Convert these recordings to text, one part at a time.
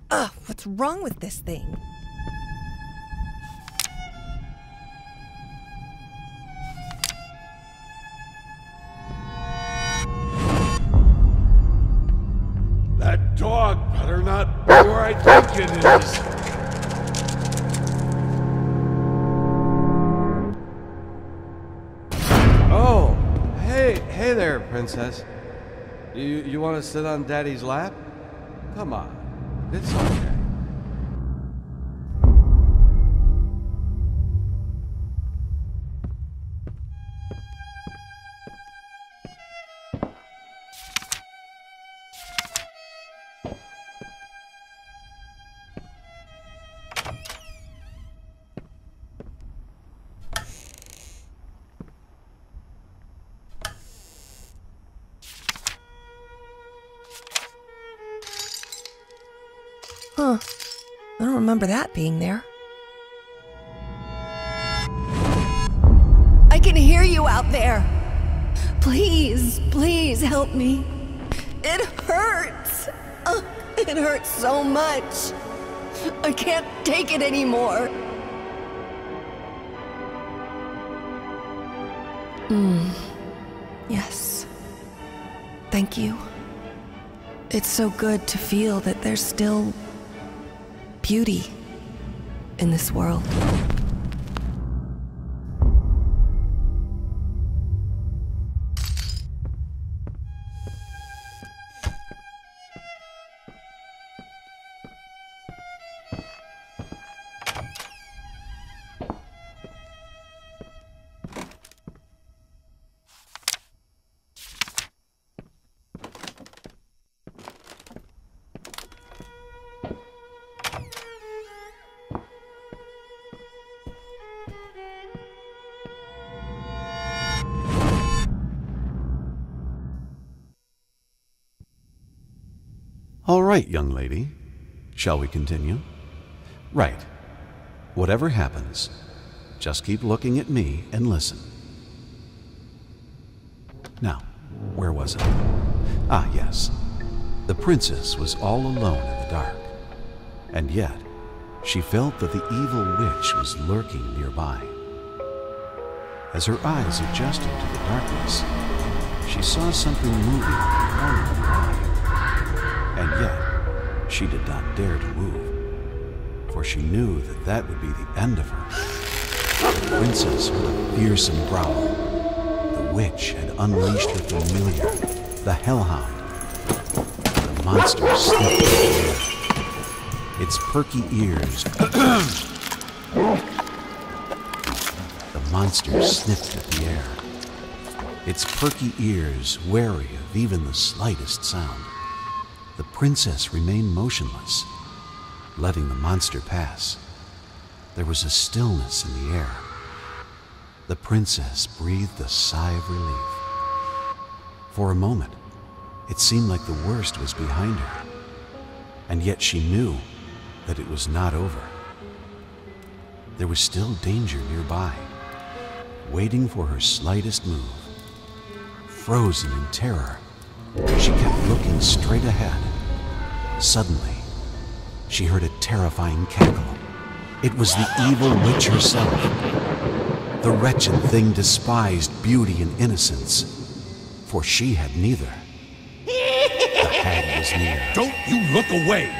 Ugh, what's wrong with this thing? That dog better not be where I think it is. Oh, hey there, princess. You want to sit on Daddy's lap? Come on, it's okay. Huh. I don't remember that being there. I can hear you out there. Please, please help me. It hurts. It hurts so much. I can't take it anymore. Yes. Thank you. It's so good to feel that there's still beauty in this world. All right, young lady. Shall we continue? Right. Whatever happens, just keep looking at me and listen. Now, where was I? Ah, yes. The princess was all alone in the dark. And yet, she felt that the evil witch was lurking nearby. As her eyes adjusted to the darkness, she saw something moving in the corner of her eye. And yet, she did not dare to move, for she knew that that would be the end of her. The princess heard a fearsome growl. The witch had unleashed her familiar, the hellhound. The monster sniffed at the air. Its perky ears... The monster sniffed at the air. Its perky ears wary of even the slightest sound. The princess remained motionless, letting the monster pass. There was a stillness in the air. The princess breathed a sigh of relief. For a moment, it seemed like the worst was behind her, and yet she knew that it was not over. There was still danger nearby, waiting for her slightest move. Frozen in terror, she kept looking straight ahead. Suddenly, she heard a terrifying cackle. It was the evil witch herself. The wretched thing despised beauty and innocence, for she had neither. The hag was near. Don't you look away!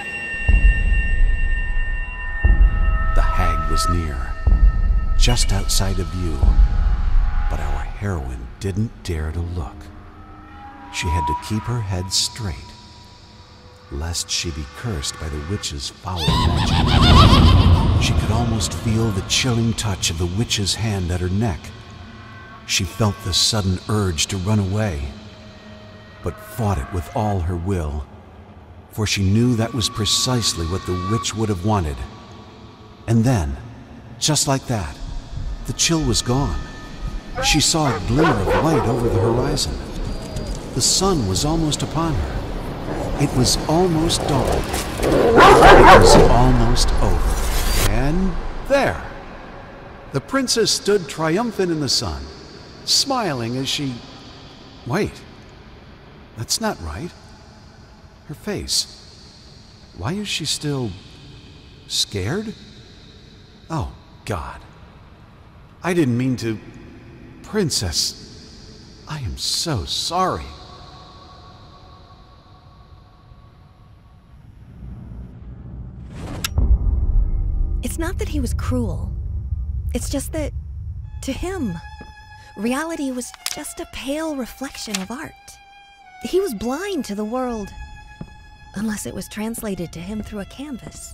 The hag was near, just outside of view, but our heroine didn't dare to look. She had to keep her head straight, lest she be cursed by the witch's foul magic. She could almost feel the chilling touch of the witch's hand at her neck. She felt the sudden urge to run away, but fought it with all her will, for she knew that was precisely what the witch would have wanted. And then, just like that, the chill was gone. She saw a glimmer of light over the horizon. The sun was almost upon her. It was almost dawn. It was almost over. And there! The princess stood triumphant in the sun, smiling as she... Wait, that's not right. Her face. Why is she still scared? Oh, God. I didn't mean to... Princess, I am so sorry. It's not that he was cruel. It's just that, to him, reality was just a pale reflection of art. He was blind to the world, unless it was translated to him through a canvas.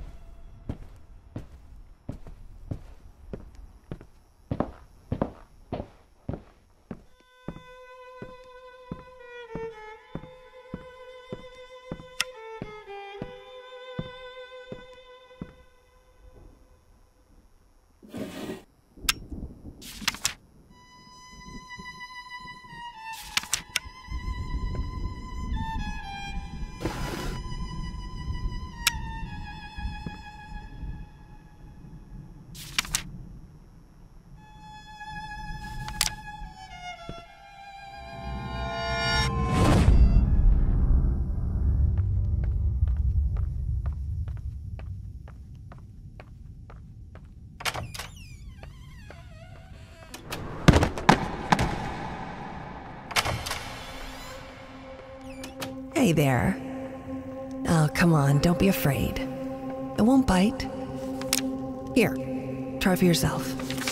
Hey there. Oh, come on, don't be afraid. It won't bite. Here, try for yourself.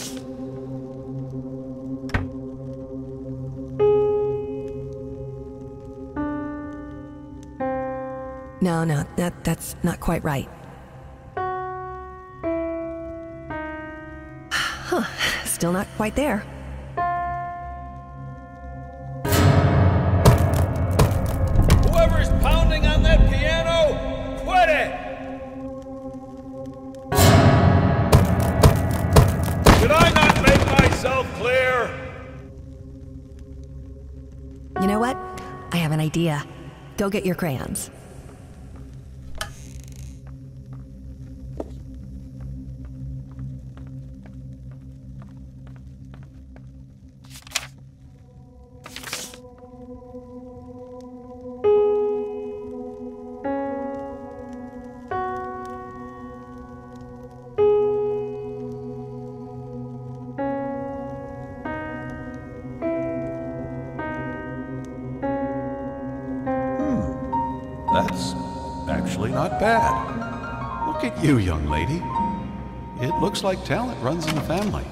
No, that's not quite right. Huh, still not quite there. Whoever's pounding on that piano, quit it! Did I not make myself clear? You know what? I have an idea. Go get your crayons. That's actually not bad. Look at you, young lady. It looks like talent runs in the family.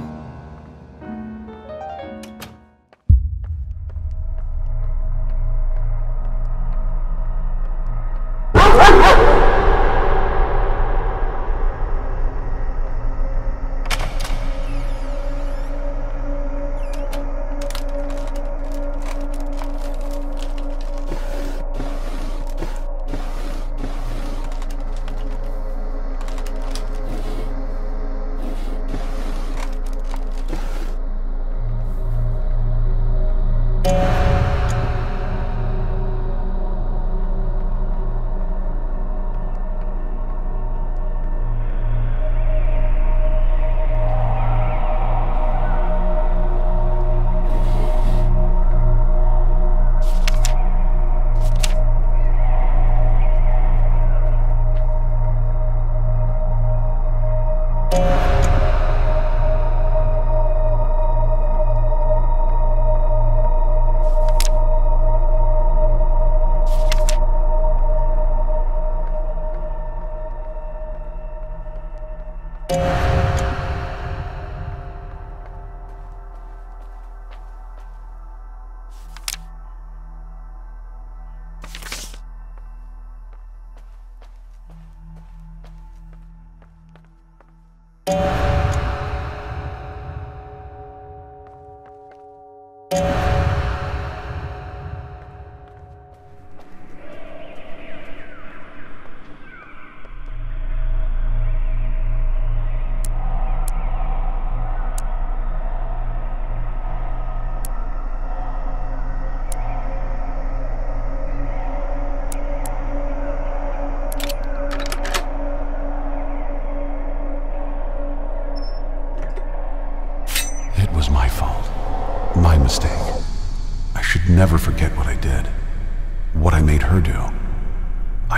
It was my fault. My mistake. I should never forget what I did. What I made her do. I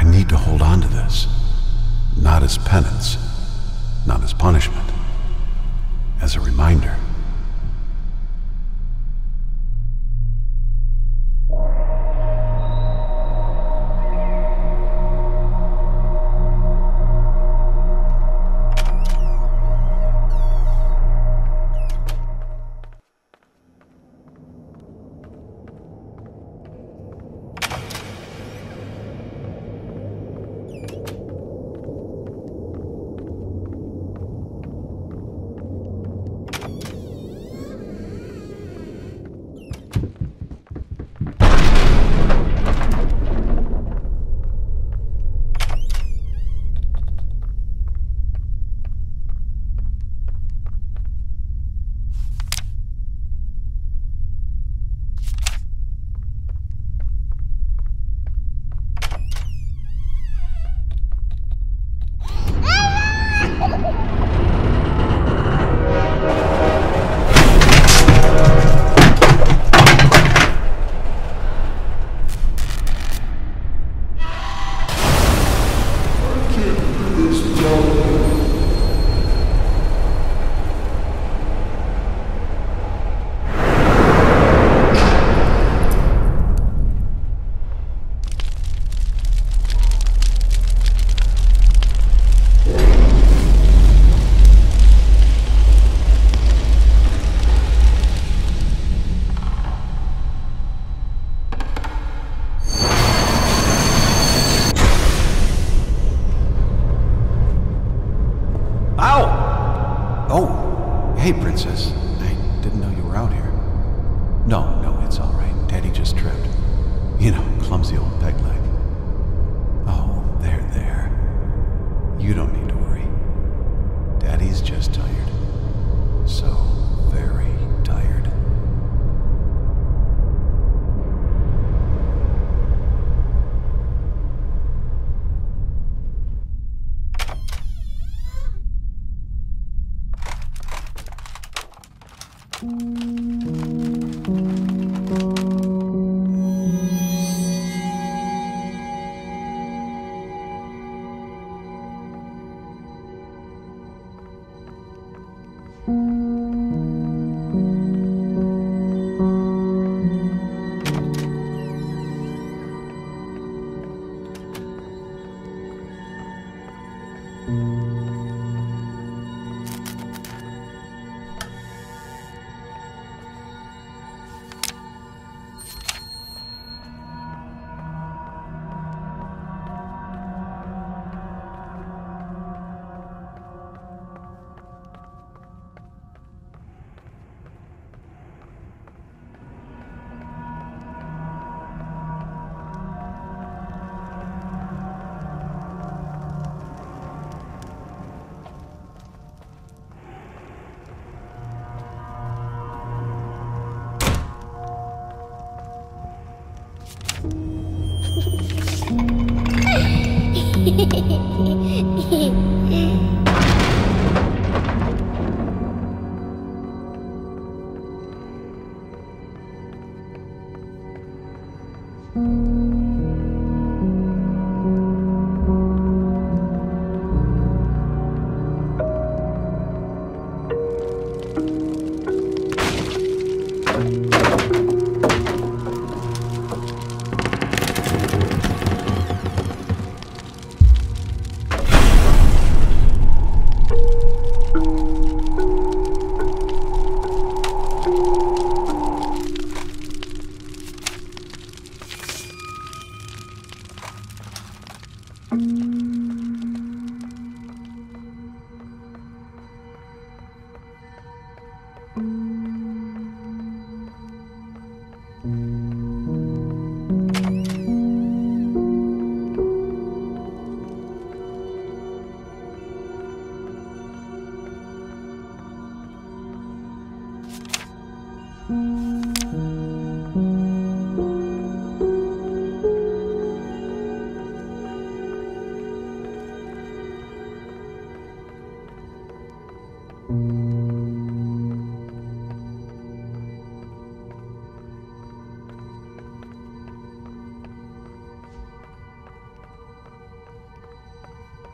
I need to hold on to this. Not as penance, not as punishment, as a reminder. Hey, Princess. I didn't know you were out here. No, it's all right. Daddy just tripped. You know, clumsy old peg leg. Oh, there. You don't need to worry. Daddy's just tired. So very tired.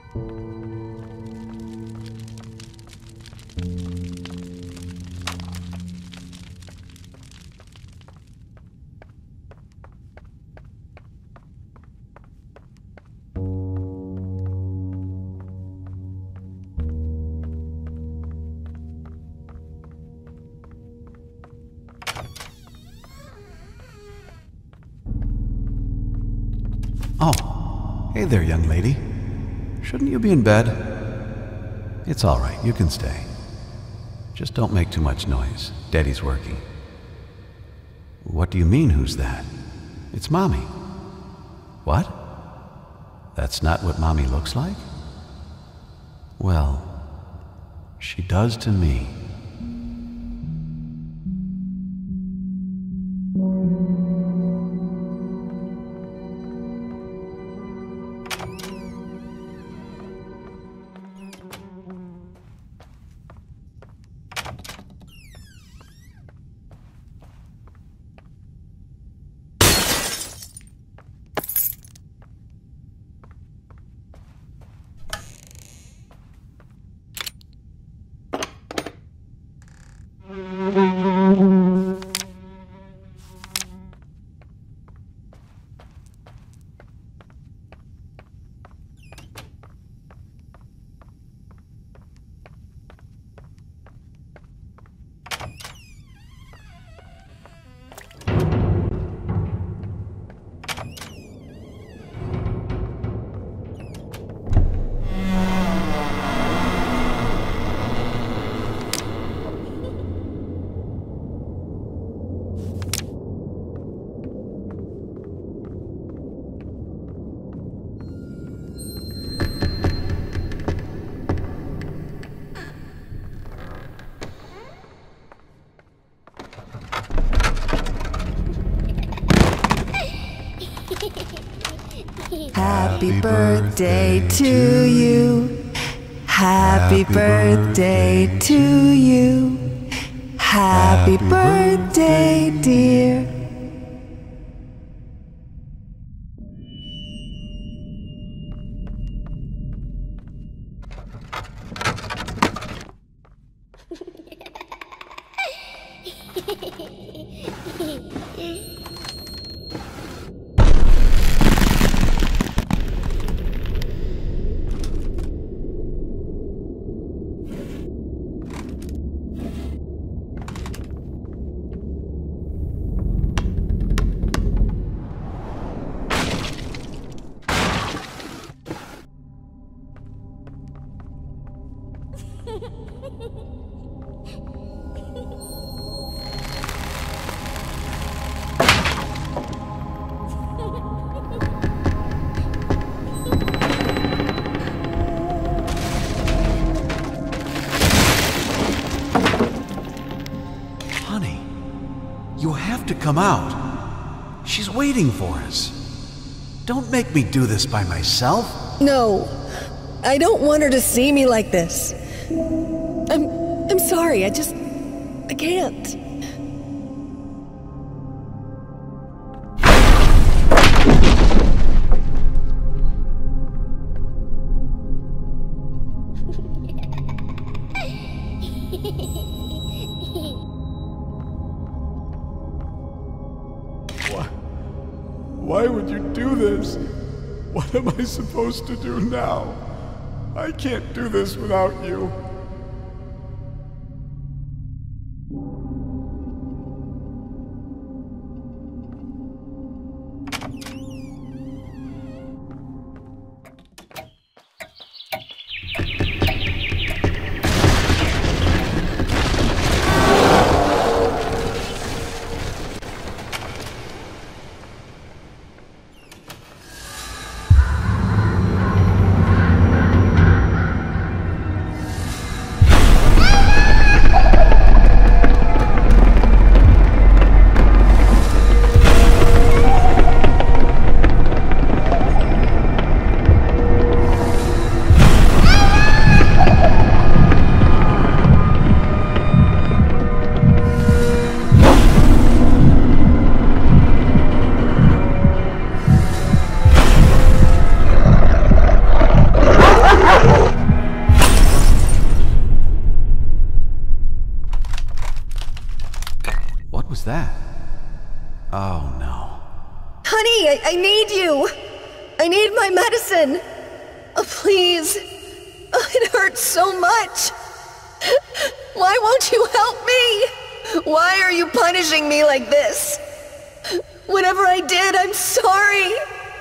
Oh, hey there, young lady. Shouldn't you be in bed? It's all right, you can stay. Just don't make too much noise. Daddy's working. What do you mean, who's that? It's Mommy. What? That's not what Mommy looks like? Well, she does to me. Happy birthday to you. Happy birthday to you. Happy birthday, dear. Honey, you have to come out. She's waiting for us. Don't make me do this by myself. No, I don't want her to see me like this. I'm sorry, I can't. Why would you do this? What am I supposed to do now? I can't do this without you. need my medicine! Please! It hurts so much! Why won't you help me? Why are you punishing me like this? Whatever I did, I'm sorry!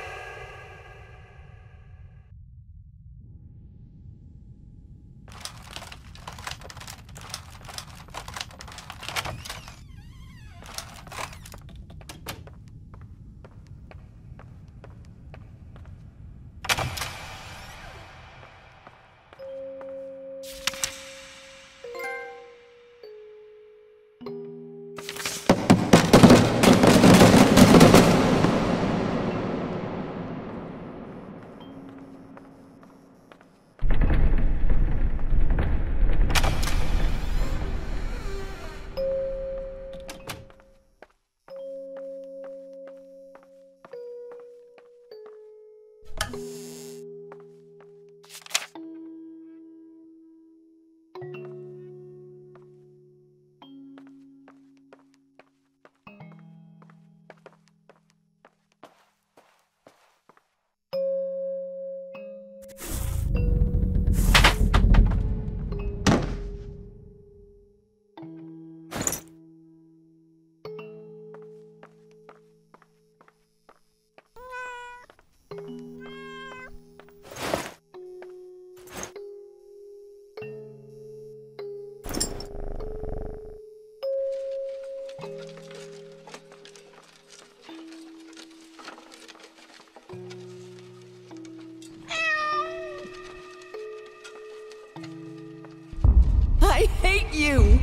I hate you!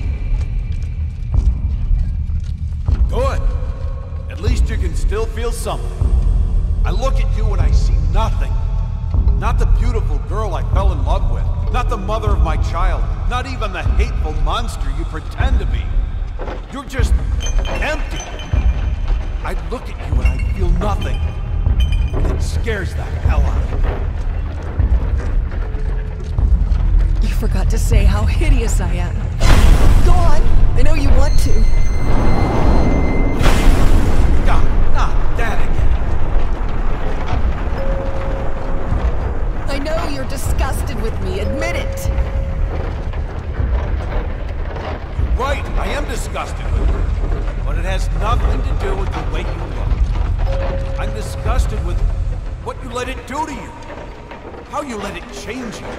Good. At least you can still feel something. I look at you and I see nothing. Not the beautiful girl I fell in love with. Not the mother of my child. Not even the hateful monster you pretend to be. You're just empty. I look at you and I feel nothing. And it scares the hell out of me. You forgot to say how hideous I am. Go on! I know you want to. God, not that again. I know you're disgusted with me, admit it! Right, I am disgusted with you. But it has nothing to do with the way you look. I'm disgusted with what you let it do to you. How you let it change you.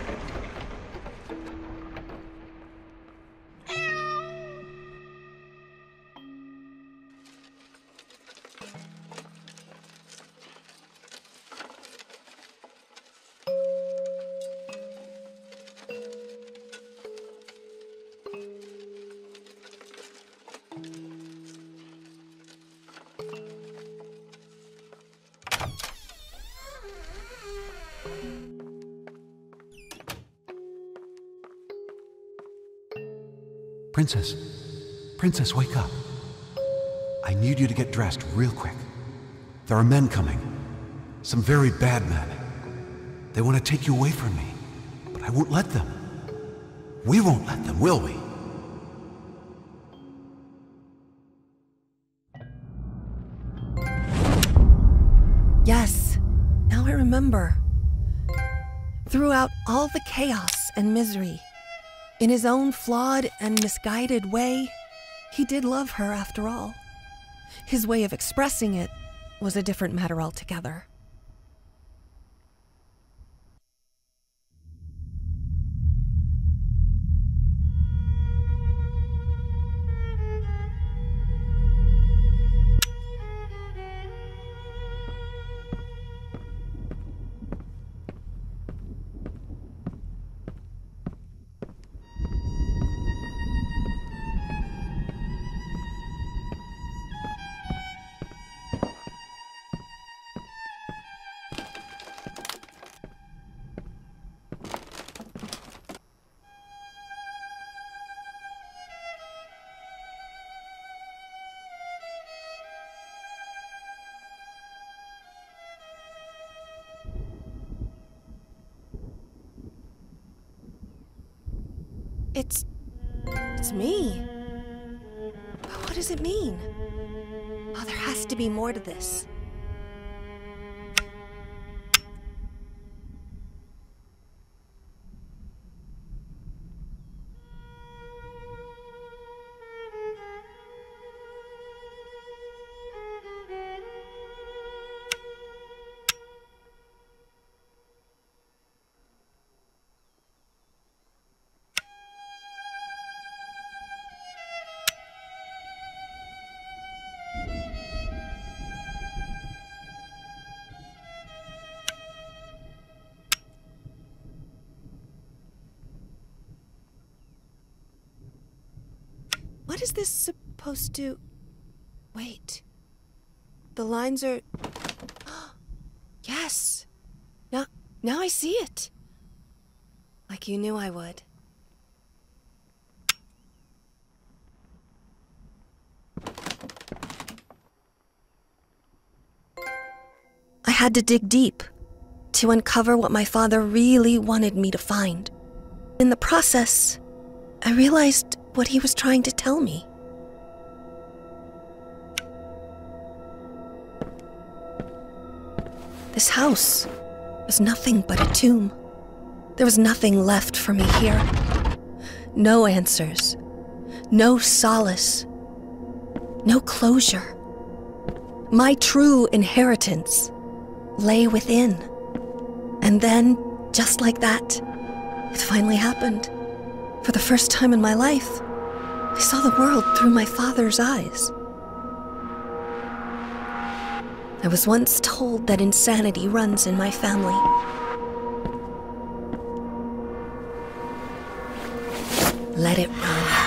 Princess. Princess, wake up. I need you to get dressed real quick. There are men coming. Some very bad men. They want to take you away from me, but I won't let them. We won't let them, will we? Yes, now I remember. Throughout all the chaos and misery, in his own flawed and misguided way, he did love her after all. His way of expressing it was a different matter altogether. It's me. What does it mean? Oh, there has to be more to this. What is this supposed to... Wait. The lines are... Yes! Now I see it. Like you knew I would. I had to dig deep to uncover what my father really wanted me to find. In the process, I realized what he was trying to tell me. This house was nothing but a tomb. There was nothing left for me here. No answers. No solace. No closure. My true inheritance lay within. And then, just like that, it finally happened. For the first time in my life, I saw the world through my father's eyes. I was once told that insanity runs in my family. Let it run.